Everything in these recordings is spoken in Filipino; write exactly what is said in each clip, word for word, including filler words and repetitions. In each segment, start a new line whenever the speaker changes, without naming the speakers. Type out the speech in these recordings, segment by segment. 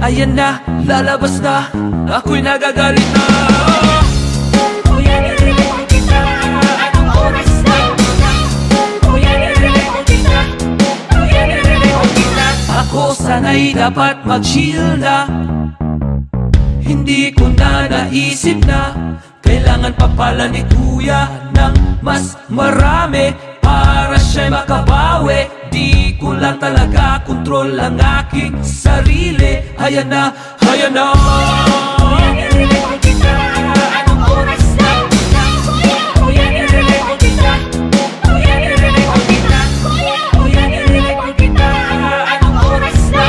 ayan na, lalabas na, ako'y nagagalit na. Kuya, nililipon kita, anong oras na? Kuya, nililipon kita, kuya, nililipon kita. Ako sana'y dapat mag-chill na, hindi ko na naisip na kailangan pa pala ni kuya ng mas marami para siya'y makabawi. Di ko lang talaga kontrol ang aking sarili. Hayan na, hayan na. Kuya, nililipon kita, anong oras na? Kuya, nililipon kita, kuya, nililipon kita. Kuya, nililipon kita, anong oras na?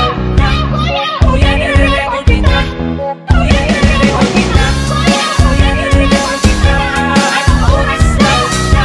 Kuya, nililipon kita, kuya, nililipon kita. Kuya, nililipon kita, anong oras na?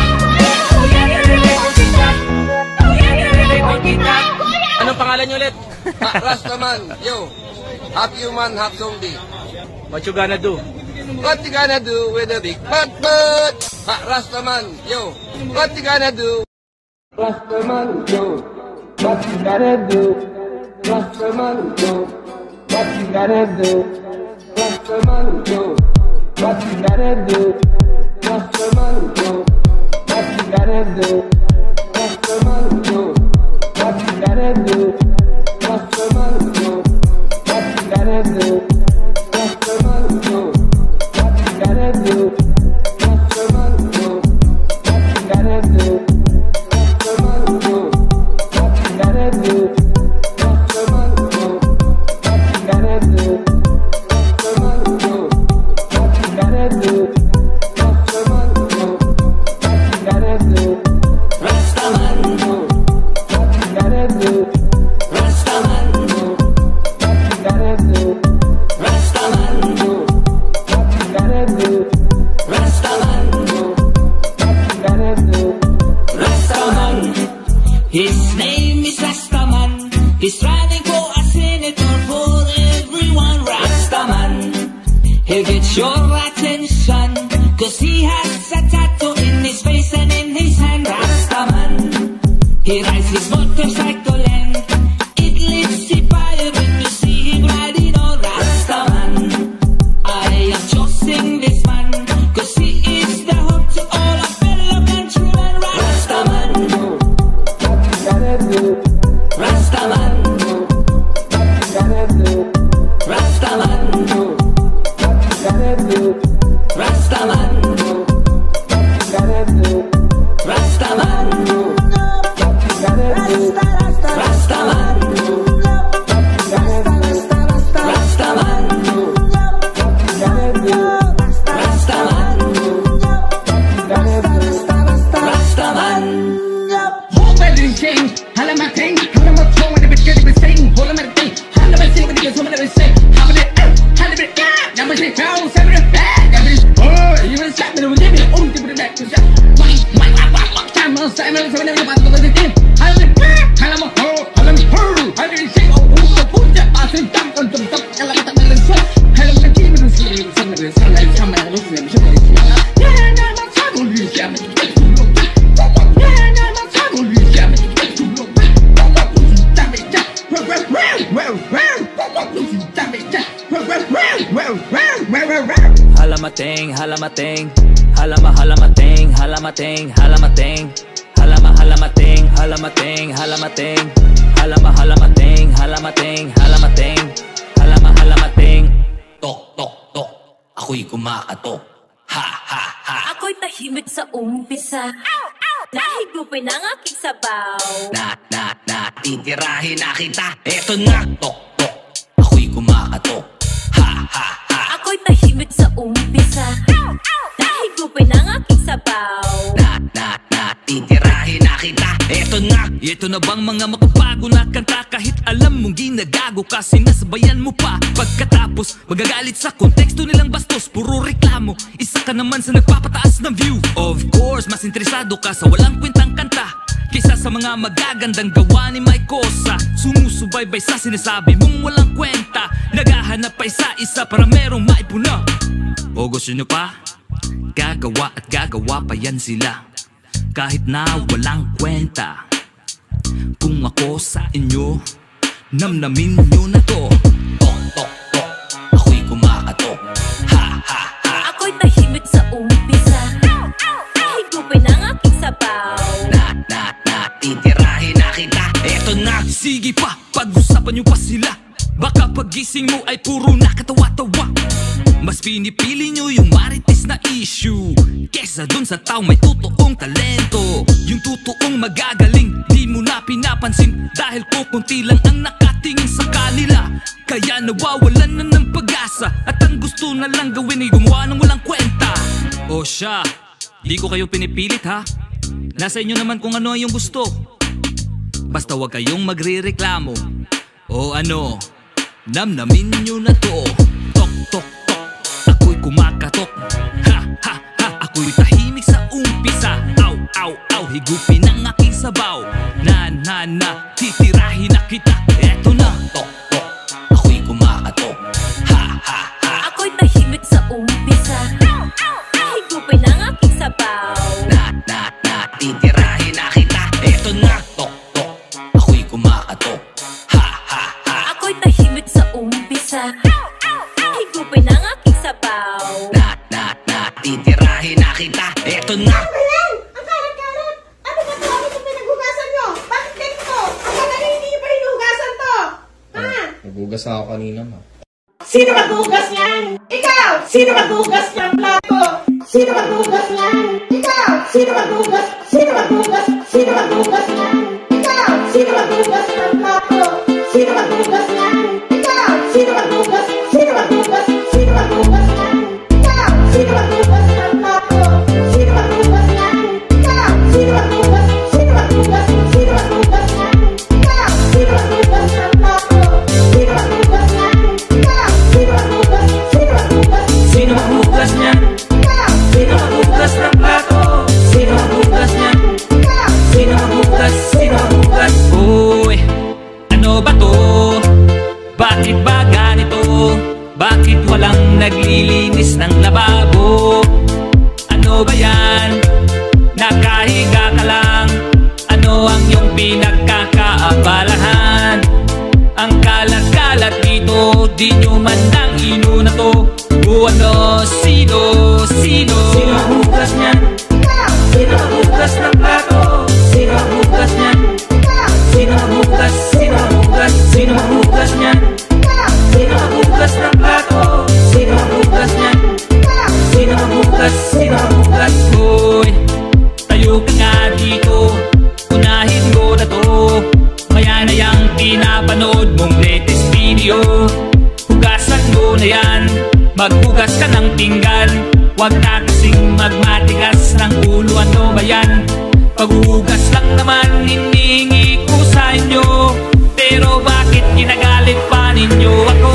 Kuya, nililipon kita, kuya, nililipon kita.
Anong pangalan niyo ulit?
Ha, Rastaman, yo. Half human, half zombie.
What you gonna do?
What you gonna do with a big butt butt? Ha, Rastaman, yo. What you gonna do? Rastaman, yo. What you gonna do? Rastaman, yo. What you gonna do? Rastaman, yo. What you gonna do? Rastaman, yo. What you gonna do? Rastaman, yo. What you gonna do? Rastaman, yo. What you gonna do? Rastaman, yo. What you gonna do? Rastaman, yo. What you gonna do? Rastaman, yo. What you gonna do? Rastaman, yo. What you gonna do? Rastaman, yo. What you gonna do? Rastaman, yo. What you gonna do?
Rastaman,
Yo. What you gonna do?
Rastaman,
Yo. What you gonna do?
Rastaman,
Yo. What you gonna do?
Rastaman,
Yo. What you gonna do?
Rastaman. His name is Rastaman. He's running for a senator for everyone. Rastaman, he'll get your attention, cause he has a tattoo in his face and in his hand. Rastaman, he rides his motorcycle and it lifts the fire when you see him riding on. Rastaman, I am choosing this man, cause he is the hope to all our fellow countrymen. Rastaman,
What you gonna do?
Rastaman,
What you gonna do?
Rastaman,
What you gonna do?
Rastaman,
What you gonna do?
Rastaman,
What you gonna do?
Rastaman,
What you gonna do?
Rastaman,
What you gonna do?
Rastaman,
What you gonna do?
Rastaman.
Hold my little chain, holla my thing, holla my phone when the bitch get it sing, hold my thing, holla my thing when the bitch get it sing, holla my thing, holla my thing, now my thing, now seven and bad, that bitch, oh, you will slap me, will give me own to put it back to that, my, my, my, my, my, time, I'll say, I'm going to pass over the thing, holla my thing, holla my hoe, holla my hoe, holla my thing, oh, oh, so put that, I say, dump, dump, dump, dump, holla my thing, holla my thing, holla my thing, holla my thing, holla my thing, holla my thing, holla my thing, yeah, now my time will be jamming, yeah, now my time will be jamming,
Halamating, halamating, halama halamating, halamating, halamating, halama halamating, halamating, halamating, halama halamating, halamating, halamating, halama halamating. Tok, tok, tok, ako'y kumakatok. Ha, ha, ha.
Ako'y tahimik sa umpisa. Nahigupin ang aking sabaw.
Na, na, na, titirahin na kita. Eto na, tok, tok, ako'y kumakatok. Ha, ha, ha.
Ako'y tahimik sa umpisa. Nahigupin ang aking sabaw.
Na, na, na, titirahin na kita. Eto na, ito na bang mga makabago na kanta? Kahit alam mong ginagago ka, sinasabayan mo pa. Pagkatapos, magagalit sa konteksto nilang bastos. Puro reklamo, isa ka naman sa nagpapataas ng view. Of course, mas interesado ka sa walang kwentang kanta kaysa sa mga magagandang gawa ni Mike Cosa. Sumusubaybay sa sinasabi mong walang kwenta, naghahanap pa isa-isa para merong maipuna. O gusto nyo pa? Gagawa at gagawa pa yan sila, kahit na walang kwenta. Kung ako sa inyo, namnamin nyo na to. Tok, tok, eto na. Sige pa, pag-usapan nyo pa sila. Baka pagising mo ay puro nakatawa-tawa. Mas pinipili nyo yung marites na issue kesa dun sa tao may totoong talento. Yung totoong magagaling, di mo na pinapansin dahil kukunti lang ang nakatingin sa kanila. Kaya nawawalan na ng pag-asa at ang gusto na lang gawin ay gumawa ng walang kwenta. O siya, di ko kayo pinipilit ha. Nasa inyo naman kung ano yung gusto. Basta wag kayong magre-reklamo. O ano, namnamin nyo na to. Tok, tok, tok, ako'y kumakatok. Ha, ha, ha, ako'y tahimik sa umpisa. Aw, aw, aw, higupin ang aking sabaw. Na, na, na, titirahin na kita. Eto na, tok, tok, ako'y kumakatok. Ha, ha, ha,
Ako'y tahimik sa umpisa. Higupin ang aking sabaw.
na, na, na, titirahin na kita. Eto na, tok, tok, ako'y kumakatok. Ha, ha, ha,
Ako'y tahimik sa umpisa. Higupin ang aking sabaw.
na, na, na, titirahin na kita. Eto na.
Ayan! Ang karat-karat! Ano ba ito? Ano itong pinaghugasan nyo? Bakit ganito? Ang tagal na hindi nyo pa hinugasan to! Ha?
Nagugas na ako kanina, ma.
Sino maghugas yan? Ikaw! Sino maghugas ng plato? Sino maghugas yan? Ikaw! Sino maghugas? Sino maghugas? Sino maghugas yan? Ikaw! Sino maghugas ng plato? Sino maghugas yan? Ikaw! Sino maghugas? Sino maghugas? Sino maghugas yan? Ikaw! Sino maghugas ng plato? Sino maghugas yan? Ikaw! Sino maghugas? Sino maghugas? Sino maghugas yan? Ikaw! Sino maghugas ng plato? Sino maghugas yan? Ikaw! Sino maghugas? Sino maghugas?
Sino maghugas niyan?
Ikaw!
Sino maghugas ng plato? Sino maghugas niyan?
Ikaw!
Sino maghugas? Sino maghugas? Uy, ano ba to? Bakit ba ganito? Bakit walang naglilinis ng lababo? Ano ba yan? Nakahiga ka lang. Ano ang iyong pinagkakaabalahan? Ang kalat-kalat dito, di nyo man lang inuna to. O ano, sino, sino? Sino maghugas niyan?
Ikaw!
Sino maghugas ng plato? Sino maghugas niyan?
Ikaw!
Sino maghugas? Sino maghugas? Sino maghugas niyan?
Ikaw!
Sino maghugas ng plato? Sino maghugas niyan?
Ikaw!
Sino maghugas? Sino maghugas? Hoy, tayo ka nga dito. Unahin mo na to. Maya na yung pinapanood mong latest video. Hugasan mo na yan. Maghugas ka ng pinggan. Huwag na kasing magmatigas ng ulo. Ano ba yan? Paghugas lang naman hinihingi ko sa inyo. Pero bakit ginagalit pa ninyo ako?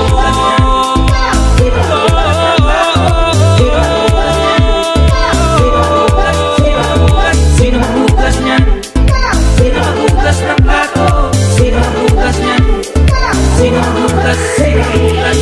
Sino maghugas niyan? Sino maghugas ng plato? Sino maghugas niyan? Sino maghugas? Sino maghugas?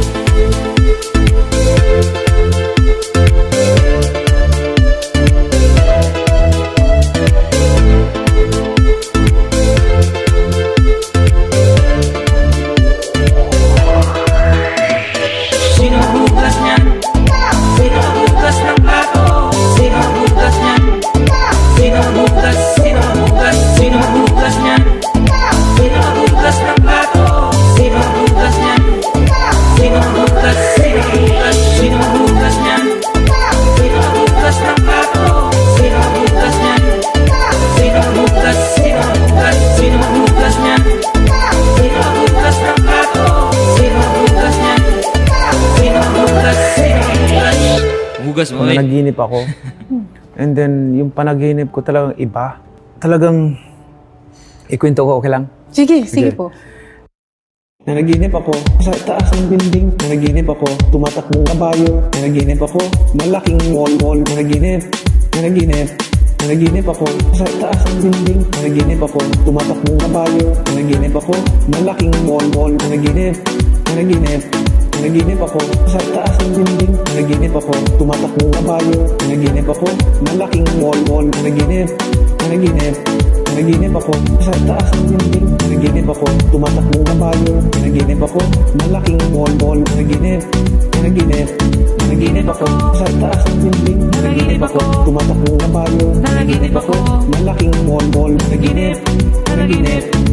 Sino maghugas niyan? Sino maghugas ng plato? Sino maghugas niyan? Sino maghugas? Sino maghugas? Sino maghugas niyan? Sino maghugas ng plato? Sino maghugas niyan? Sino maghugas? Sino maghugas? Sino maghugas niyan? Sino maghugas ng plato? Sino maghugas niyan? Sino maghugas? Sino maghugas? Sino maghugas niyan? Sino maghugas ng plato? Sino maghugas niyan? Sino maghugas? Sino maghugas? Hugas mo eh.
Nanaginip ako. And then, yung panaginip ko talagang iba. Talagang, ikwento ko, okay lang?
Sige, sige, po.
Nanaginip ako sa taas ng building. Nanaginip ako, tumatakbong kabayo. Nanaginip ako, malaking mall-mall. Nanaginip, nanaginip. Nanaginip ako sa taas ng building. Nanaginip ako, tumatakbong kabayo. Nanaginip ako, malaking mall-mall. Nanaginip, nanaginip. Nanaginip ako sa taas ng building. Nanaginip ako, tumatakbong kabayo. Nanaginip ako, malaking mall-mall. Nanaginip, nanaginip. Nanaginip ako sa taas ng building. Nanaginip ako, tumatakbong kabayo. Nanaginip ako, malaking mall-mall. Nanaginip, nanaginip. Nanaginip ako sa taas ng building. Nanaginip ako, tumatakbong kabayo. Nanaginip ako, malaking mall-mall. Nanaginip, nanaginip.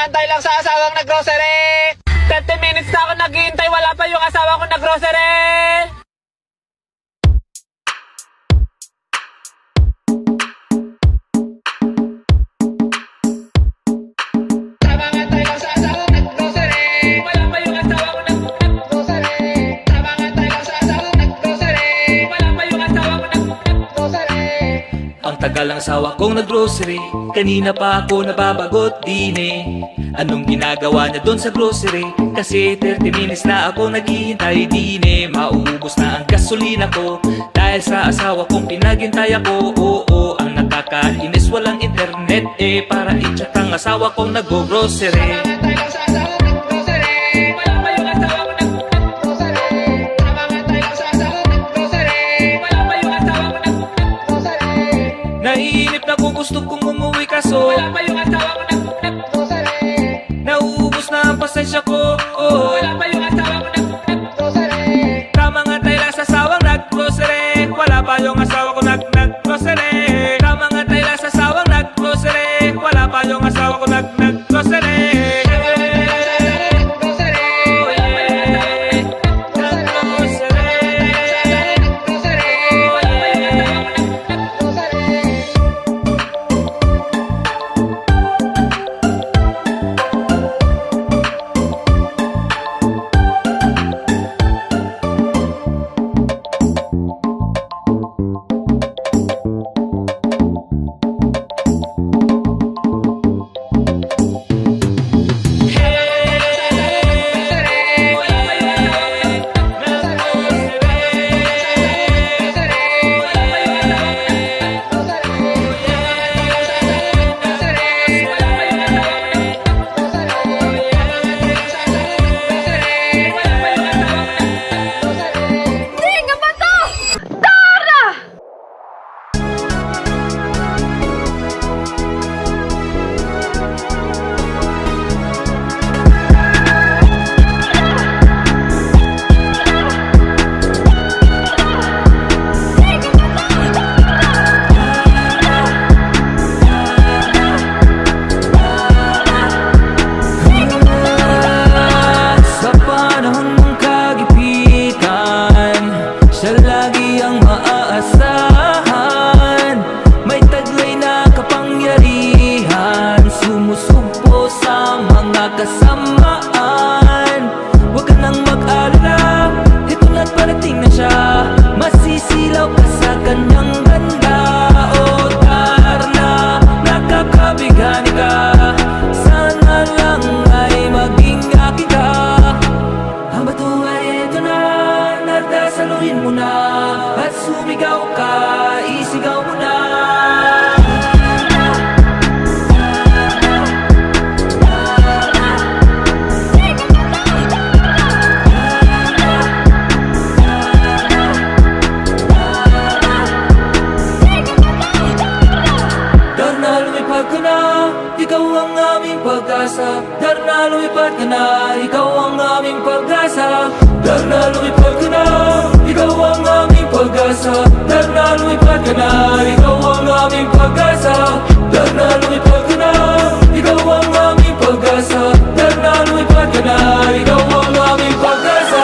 antay lang sa asawang nag-grocery. thirty minutes na ako naghihintay, wala pa yung asawa ko nag-grocery. Tamang antay lang sa asawang nag-grocery. Wala pa yung asawa ko nag-grocery. Tamang antay lang sa asawang nag-grocery. Wala pa yung asawa ko nag-grocery.
Ang tagal ng asawa kong nag-grocery, kanina pa ako nababagot din eh. Anong ginagawa niya doon sa grocery? Kasi thirty minutes na ako naghihintay din eh. Mauubos na ang gasolina ko dahil sa asawa kong pinaghintay ako. Oo, ang nakakainis walang internet eh, para i-chat ang asawa kong nag-grocery.
Tamang antay lang sa asawang nag-grocery. Wala pa yung asawa ko nag-grocery. Tamang antay lang sa asawang nag-grocery. Wala pa yung asawa ko nag-grocery.
Naiinip na kung gusto kong umuwi kaso
Wala pa yung asawa ko nag-grocery.
nauubos na ang pasensya ko. Oh,
Wala pa yung asawa ko nag-grocery.
tamang antay lang sa asawang nag-grocery. Wala pa yung asawa ko nag-grocery. Tamang antay lang sa asawang nag-grocery. Wala pa yung asawa ko nag-grocery. Oh yeah, nag-grocery. Oh yeah. Sa panahon ng kagipitan, siya lagi ang maaasahan. May taglay na kapangyarihan, sumusugpo sa mga kasamaan. Huwag ka nang mag-alala, ito na't parating na siya. Masisilaw ka sa kanyang ganda. O Darna, nakakabigani ka, sana lang ay maging akin ka. Ang bato ay ito na, nagdasaluhin mo na, at sumigaw ka, isigaw mo na. Darna, lumipad ka na, ikaw ang aming pag-asa. Darna, lumipad ka na, ikaw ang aming pag-asa. Darna, lumipad ka na, ikaw ang aming pag-asa. Darna, lumipad ka na, ikaw ang aming pag-asa. Darna, lumipad ka na, ikaw ang aming pag-asa. Darna, lumipad ka na, ikaw ang aming pag-asa.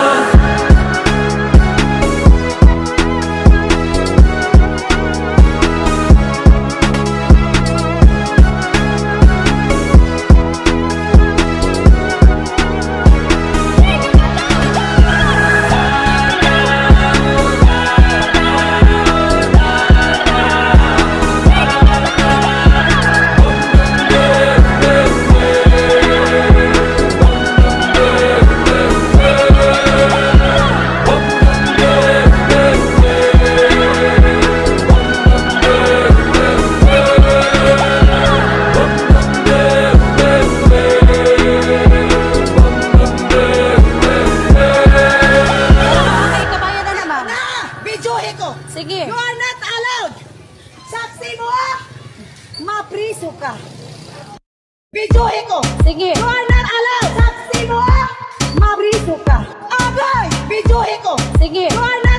Sige.
You are not allowed. Saksi mo, mapriso ka. Videohin ko.
Sige.
You are not allowed. Saksi mo, mapriso ka. Agay, videohin ko.
Sige.
You are not